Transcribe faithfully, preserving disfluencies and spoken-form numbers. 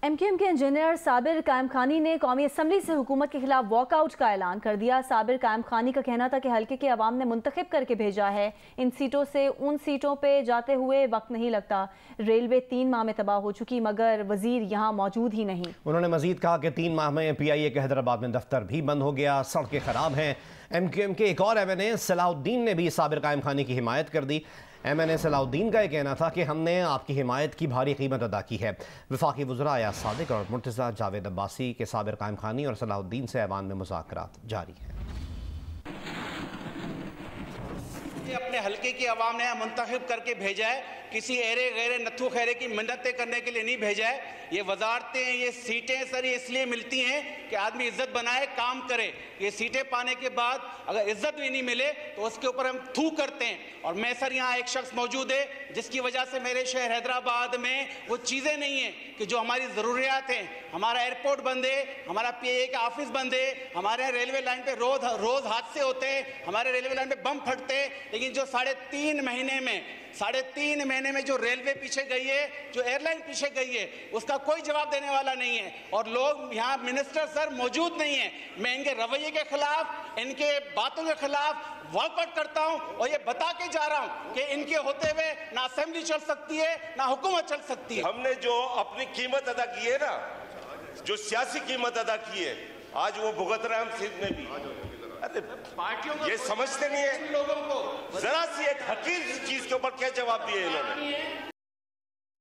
M Q M के engineer Sabir Qaim Khani ने कौमी असम्बली से हुकूमत के खिलाफ वॉकआउट का ऐलान कर दिया। साबिर कायम खानी का कहना था कि हल्के के अवाम ने मुंतखब करके भेजा है। इन सीटों से उन सीटों पे जाते हुए वक्त नहीं लगता। रेलवे तीन माह में तबाह हो चुकी मगर वजीर यहाँ मौजूद ही नहीं। उन्होंने मजीद कहा कि तीन माह में पी आई ए के हैदराबाद में दफ्तर भी बंद हो गया, सड़कें खराब हैं। एम क्यू एम के एक और एम एन ए सलाउद्दीन ने भी साबिर कायम खानी की हिमायत कर दी। एम एन ए सलाउद्दीन का यह कहना था कि हमने आपकी हिमायत की भारी कीमत अदा की है। वफाकी वज़रा अयाज सादिक और मुर्तज़ा जावेद अब्बासी के साबिर कायम खानी और सलाउद्दीन से ऐवान में मुज़ाकरात जारी हैं। अपने हल्के की आवाम ने मुंतखब करके भेजा है, किसी एरे गैरे नत्थु खैरे की मिन्नतें करने के लिए नहीं भेजा है। ये वजारतें, ये सीटें सर ये इसलिए मिलती हैं कि आदमी इज्जत बनाए, काम करे। ये सीटें पाने के बाद अगर इज्जत भी नहीं मिले तो उसके ऊपर हम थू करते हैं। और मैं सर यहाँ एक शख्स मौजूद है जिसकी वजह से मेरे शहर हैदराबाद में वो चीज़ें नहीं हैं कि जो हमारी ज़रूरियात हैं। हमारा एयरपोर्ट बंद है, हमारा पी ए का ऑफिस बंद है, हमारे यहाँ रेलवे लाइन पे रोज रोज हादसे होते हैं, हमारे रेलवे लाइन पे बम फटते हैं। लेकिन जो साढ़े तीन महीने में साढ़े तीन महीने में जो रेलवे पीछे गई है, जो एयरलाइन पीछे गई है, उसका कोई जवाब देने वाला नहीं है। और लोग यहाँ मिनिस्टर सर मौजूद नहीं है। मैं इनके रवैये के खिलाफ, इनके बातों के खिलाफ वॉकआउट करता हूँ और ये बता के जा रहा हूँ कि इनके होते हुए ना असेंबली चल सकती है ना हुकूमत चल सकती है। हमने जो अपनी कीमत अदा की है ना, जो सियासी कीमत अदा की है, आज वो भुगत रहे हम सिंध में भी। अरे पार्टियों ये समझते नहीं है लोगों को जरा सी एक हकीर चीज के ऊपर क्या जवाब दिए इन्होंने।